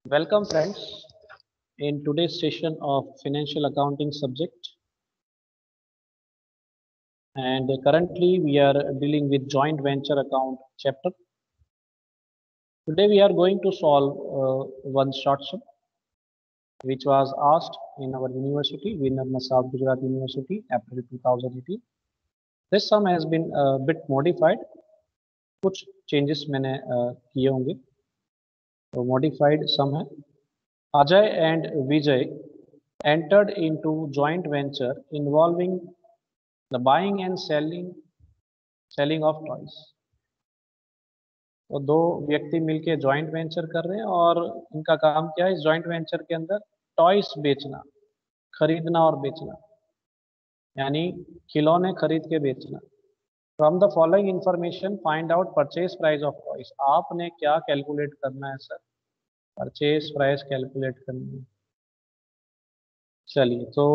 Welcome friends in today's session of financial accounting subject, and currently we are dealing with joint venture account chapter. Today we are going to solve one short sum which was asked in our university, Winner South Gujarat University, April 2018. This sum has been a bit modified. कुछ changes मैंने किए होंगे. तो modified sum है. Ajay and Vijay entered into joint venture involving the buying and selling of toys. तो दो व्यक्ति मिलके जॉइंट वेंचर कर रहे हैं और इनका काम क्या है इस जॉइंट वेंचर के अंदर टॉयस बेचना, खरीदना और बेचना, यानी खिलौने खरीद के बेचना. From the following information find out purchase price of toys. आपने क्या कैलकुलेट करना है सर? परचेज प्राइस कैलकुलेट करनी है. चलिए तो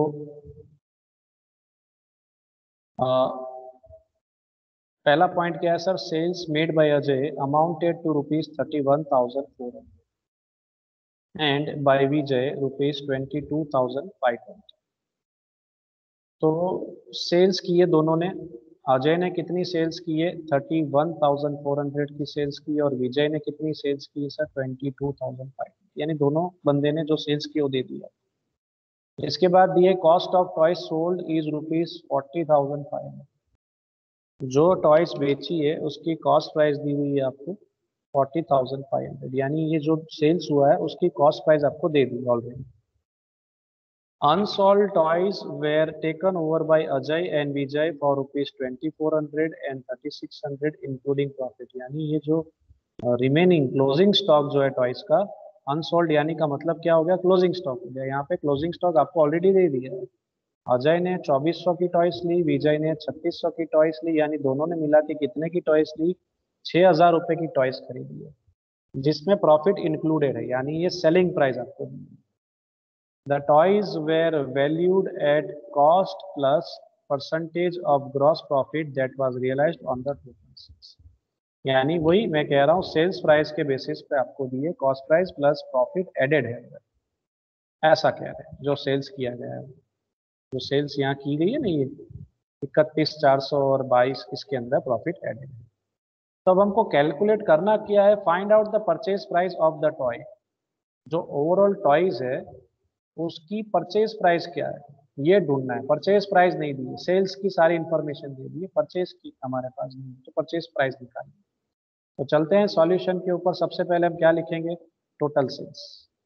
पहला पॉइंट क्या है sir? Sales made by Ajay amounted to ₹31,400 and by Vijay ₹22,500. तो सेल्स की है दोनों ने. अजय ने कितनी सेल्स की है? 31,400 की सेल्स की, और विजय ने कितनी सेल्स की है सर? 22,500. यानी दोनों बंदे ने जो सेल्स की वो दे दिया. इसके बाद दिए cost of toys sold is ₹40,500. जो टॉयज बेची है उसकी कॉस्ट प्राइस दी हुई है आपको 40,500, यानी ये जो सेल्स हुआ है उसकी कॉस्ट प्राइस आपको दे दी already. Unsold toys were taken over by Ajay and Vijay for ₹2400 and 3600 including profit. यानी ये जो रिमेनिंग क्लोजिंग स्टॉक जो है टॉयज का, अनसोल्ड यानी का मतलब क्या हो गया? क्लोजिंग स्टॉक हो गया. यहाँ पे क्लोजिंग स्टॉक आपको ऑलरेडी दे दिया है. अजय ने 2400 की टॉयस ली, विजय ने 3600 की टॉयस ली, यानी दोनों ने मिला के कितने की टॉयस ली? 6,000 रुपए की टॉयस खरीदी है, जिसमें प्रॉफिट इंक्लूडेड है, यानी ये सेलिंग प्राइस आपको दी है. The toys were valued at cost plus percentage of gross profit that was realised on the total sales. यानी वही मैं कह रहा हूँ, सेल्स प्राइस के बेसिस पे आपको दिए cost price plus profit added है, ऐसा कह रहे हैं जो सेल्स किया गया है. जो सेल्स यहाँ की गई है ना, ये 31,400 और 22, इसके अंदर प्रॉफिट एडेड है. तो अब हमको कैलकुलेट करना क्या है? Find out the purchase price of the toy. जो ओवरऑल टॉयज है उसकी परचेज प्राइस क्या है ये ढूंढना है. परचेज प्राइस नहीं दी है, सेल्स की सारी इंफॉर्मेशन दे दी है, परचेज की हमारे पास नहीं है, तो परचेज प्राइस निकालनी. तो चलते हैं सॉल्यूशन के ऊपर. सबसे पहले हम क्या लिखेंगे? Total sales.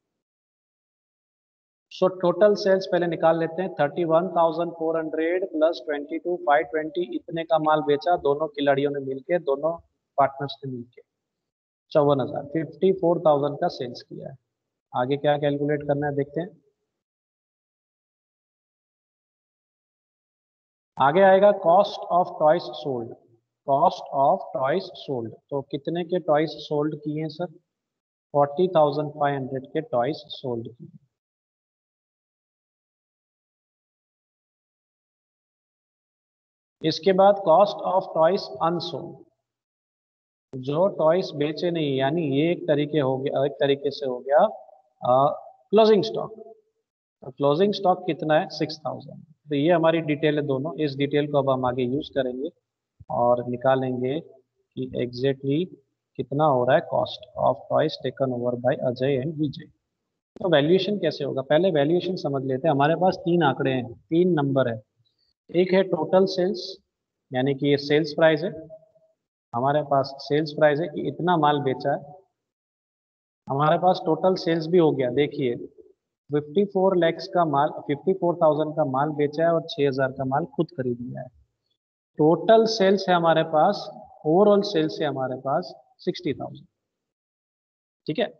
So total sales पहले निकाल लेते हैं. 31,400 प्लस 22,520, इतने का माल बेचा दोनों खिलाड़ियों ने मिलके, दोनों पार्टनर्स ने मिलके. 54,000, 54,000 का सेल्स किया है. आगे क्या कैलकुलेट करना है देखते हैं. आगे आएगा cost of toys sold. Cost of toys sold, तो कितने के टॉयज सोल्ड किए हैं सर? 40,500 के टॉयज सोल्ड किए. इसके बाद कॉस्ट ऑफ टॉयज अनसोल्ड. जो टॉयस बेचे नहीं, यानी ये एक तरीके हो गया, एक तरीके से हो गया क्लोजिंग स्टॉक. तो क्लोजिंग स्टॉक कितना है? 6,000. तो ये हमारी डिटेल है दोनों. इस डिटेल को अब हम आगे यूज करेंगे और निकालेंगे कि एग्जैक्टली कितना हो रहा है cost of toys taken over by Ajay and Vijay. तो वैल्यूएशन कैसे होगा? पहले वैल्यूएशन समझ लेते हैं. हमारे पास तीन आंकड़े हैं, तीन नंबर है. एक है टोटल सेल्स, यानी कि ये सेल्स प्राइस है. हमारे पास सेल्स प्राइस है कि इतना माल बेचा है. हमारे पास टोटल सेल्स भी हो गया. देखिए 54 लैक्स का माल, 54,000 का माल बेचा है और 6,000 का माल खुद खरीद लिया है. टोटल सेल्स है हमारे पास, ओवरऑल सेल्स है हमारे पास 60,000. ठीक है,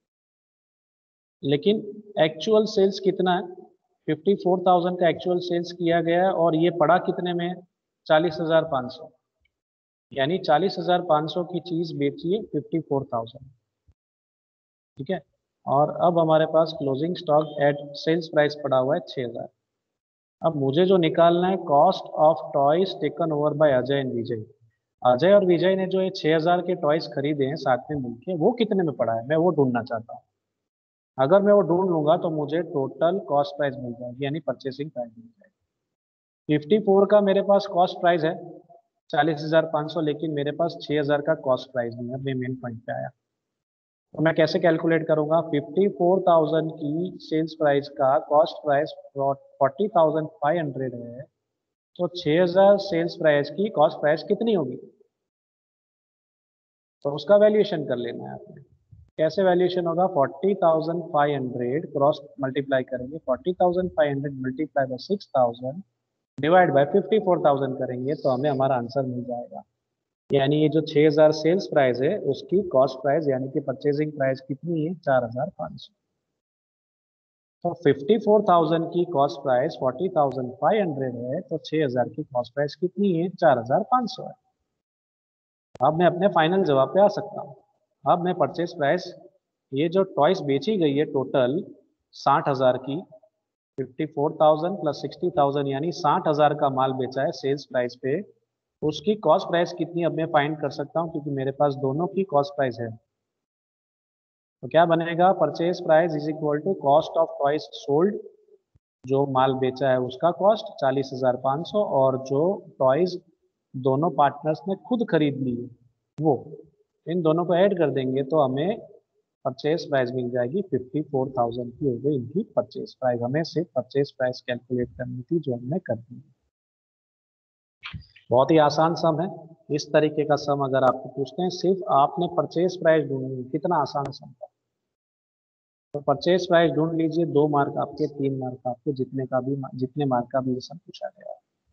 लेकिन एक्चुअल सेल्स कितना है? 54,000 का एक्चुअल सेल्स किया गया है, और ये पड़ा कितने में? 40,500. यानी 40,500 की चीज बेची है 54,000. ठीक है, और अब हमारे पास closing stock at sales price पड़ा हुआ है 6,000. अब मुझे जो निकालना है cost of toys taken over by Ajay and Vijay. Ajay और विजय ने जो ये 6,000 के टॉयज खरीदे हैं साथ में मिलके, वो कितने में पड़ा है मैं वो ढूंढना चाहता हूँ. अगर मैं वो ढूंढ लूंगा तो मुझे टोटल कॉस्ट प्राइस मिल जाएगी, यानी परचेसिंग प्राइस मिल जाएगी। 54 का मेरे पास कॉस्ट प्राइस है 40,500, लेकिन मेरे पास 6,000 का कॉस्ट प्राइस नहीं है। अब मैं मेन पॉइंट पे आया, तो मैं कैसे कैलकुलेट करूंगा? 54,000 की सेल्स प्राइस का कॉस्ट प्राइस 40,500 है, तो 6,000 सेल्स प्राइस की कॉस्ट प्राइस कितनी होगी? तो उसका वैल्यूएशन कर लेना है आपने। कैसे वैल्यूएशन होगा? 40,500 क्रॉस मल्टीप्लाई करेंगे, 40,500 मल्टीप्लाई बाय 6,000 डिवाइड बाय 54,000 करेंगे तो हमें हमारा आंसर मिल जाएगा। यानी ये जो 6,000 सेल्स प्राइस है उसकी कॉस्ट प्राइस यानी कि परचेजिंग प्राइस कितनी है? 4,500। तो 54,000 की कॉस्ट प्राइस 40,500 है, तो 6,000 की कॉस्ट प्राइस कितनी है? 4,500 है। अब मैं अपने फाइनल जवाब पे आ सकता हूँ। अब मैं परचेज प्राइस, ये जो टॉयस बेची गई है टोटल 60,000 की, 54,000 प्लस 60,000 यानी 60,000 का माल बेचा है सेल्स प्राइस पे, उसकी कॉस्ट प्राइस कितनी अब मैं फाइंड कर सकता हूँ, क्योंकि मेरे पास दोनों की कॉस्ट प्राइस है। तो क्या बनेगा? Purchase price is equal to cost of toys sold, जो माल बेचा है उसका कॉस्ट 40,500, और जो टॉयज दोनों पार्टनर्स ने खुद खरीद ली है वो, इन दोनों को ऐड कर देंगे तो हमें परचेज प्राइस मिल जाएगी 54,000 की हो गई इनकी परचेज प्राइस। हमें सिर्फ परचेज प्राइस कैलकुलेट करनी थी, जो हमने कर दी। बहुत ही आसान सम है। इस तरीके का सम अगर आपको पूछते हैं, सिर्फ आपने परचेज प्राइस ढूंढनी है, कितना आसान सम था। तो परचेज प्राइस ढूंढ लीजिए, 2 मार्क आपके, 3 मार्क आपके, जितने मार्क का भी ये सम पूछा गया है।